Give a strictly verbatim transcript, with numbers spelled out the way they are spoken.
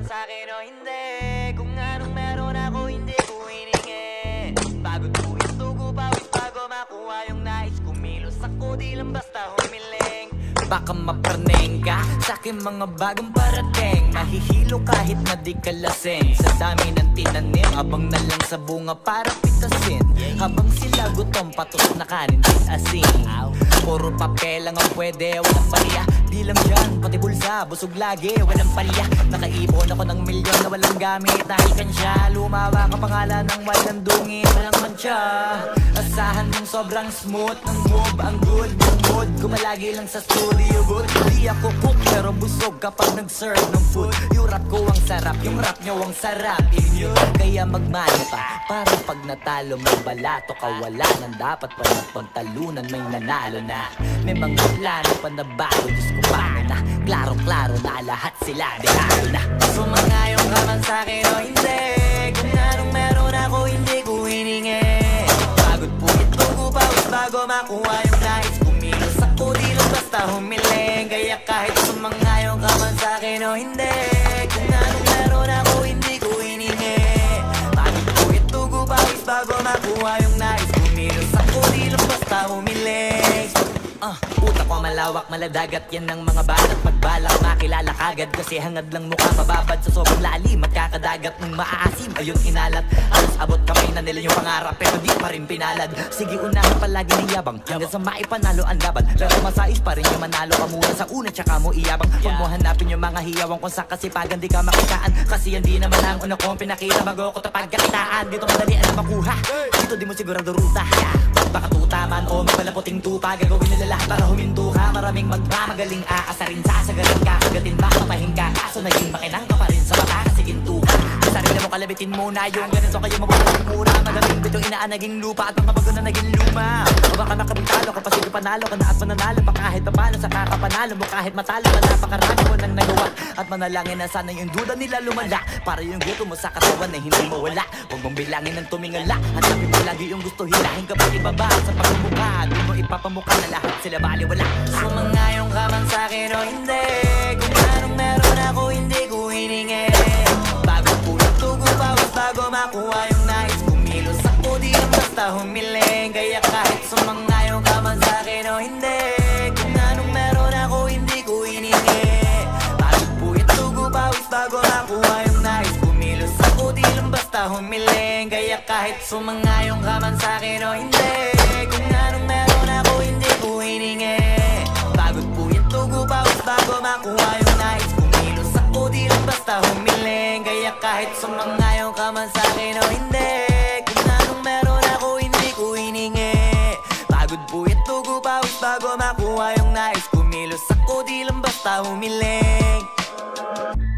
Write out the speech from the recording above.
man sa'kin o hindi, kung anong meron ako hindi ko hiningi. Pagod ko itugo, pawis bago makuha yung nais. Kumilos ako di lang basta humiling. Baka maparneng ka sa'kin mga bagong parating. Mahihilo kahit na di ka lasing. Sa dami ng tinanim, abang na lang sa bunga para pitasin. Habang sila gutom, patos na kanin din asin. Puro papel lang ang pwede, walang pariya. Di lang yan, pati bulsa, busog lagi, walang pariya. Nakaipon ako ng milyon na walang gamit. Dahil kansya, lumawa ka pangalan ng walang dungin, walang mancha. Asahan mong sobrang smooth ng move, ang good yung mood. Kumalagi lang sa studio booth. Di ako cook pero busog kapag nag-serve ng food. Yung rap ko ang sarap, yung rap nyo ang sarap. Inyo, kaya magmano pa para pag natalo may balato ka. Wala nang dapat pa napagtalunan, may nanalo na. May mga plano pa na bago, Diyos ko paano na. Klaro-klaro na lahat sila, dehado na. Sumangayon ka man sa'kin o hindi, kung anong meron ako hindi ko hiningi. Pagod po ito ko pawis bago makuha yung nais. Kumilos ako di lang basta humiling. Kaya kahit sumangayon ka man sa'kin o hindi, kung anong meron ako hindi ko hiningi. Pagod po ito ko pawis bago makuha yung nais. Kumilos ako di lang basta humiling. Uh, utak ko malawak, maladagat yan ng mga balat. Magbalak, makilala kagad kasi hangad lang mukha mababad sa sobrang lalim. Magkakadagat ng maaasim, ayun inalat. Alas abot kamay na nila yung pangarap pero di pa rin pinalad. Sige unahan palagi ng yabang hanggang sa maipanalo ang laban. Pero masais pa rin yung manalo ka muna sa una tsaka mo iyabang. Huwag mo hanapin yung mga hiyawang kung sa kasipagan di ka makitaan. Kasi yan di naman ang una kong pinakita bago ko tapagkakitaan. Dito madali ang makuha, dito di mo sigurado ruta. Baka tutaman o mapalaputing tupa, gagawin nila lahat para huminto ka. Maraming magmamagaling aasarin sa sagaran ka. Kagatin ba kapahing ka, kaso naging makinang ka pa rin sa mata kasi ginto ka. Sarili mo kalabitin muna yung ganito kayo mabuhay muna. Madaming bitong inaan naging lupa at mga bago na naging luma. O baka nakabitalo ka pa sige panalo ka na at mananalo pa kahit papalo sa kakapanalo mo. Kahit matalo ka napakarami mo nang nagawa at manalangin na sana yung duda nila lumala. Para yung gusto mo sa katawan na hindi mo wala. Huwag mong bilangin ng tumingala. Hanapin mo lagi yung gusto, hilahin ka pa ibaba. Sa pagmumukha, di mo ipapamukha na lahat sila baliwala. Sumangayon ka man sa'kin o hindi, kung anong meron ako hindi ko hiningi. Bago po itugo pawis bago makuha yung nais. Kumilos ako di lang basta humiling. Kaya kahit sumangayon ka man sa'kin o hindi, kung anong meron ako hindi ko hiningi. Bago po itugo pawis bago makuha yung nais. Kumilos ako di lang basta humiling. Kaya kahit sumangayon ka man sa'kin o hindi, kung anong meron ako hindi ko hiningi. Pagod po itugo pawis bago makuha yung nais. Kumilos ako di lang basta humiling. Kaya kahit sumangayon ka man sa'kin o hindi, kung anong meron ako hindi ko hiningi. Pagod po itugo pawis bago makuha yung nais. Kumilos ako di lang basta humiling.